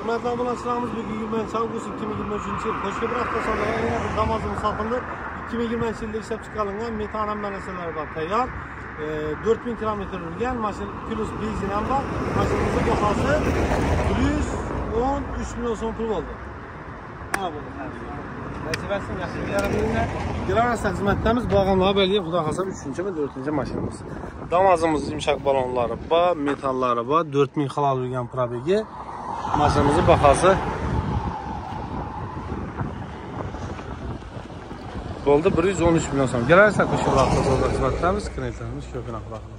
Hürmetli ambulansçılarımız bugün 23 Ağustos 2023 yıl Koşku bir hafta sonra yine bir damazımız satıldı. 2023 yılda işlep çıkarılan metan meneseler var tayyor. 4000 kilometre yürüyen maşın plus benzinen var. Maşınımızın bahası 113 milyon son pul oldu. Ha bu. Nasip etsin yaxshi yaramıyla. Giravastan hizmetlerimiz bağımlı belli. Xudo xolsa 3. ve 4. maşinamiz. Damazımız yumşak balonları var, metalları var. 4000 halal yürüyen probegi. Maşinamızın bahası oldu 113 milyon so'm. Gelerse koşu vaqtida hizmetlerimiz, kreditlerimiz ko'pina qiladi.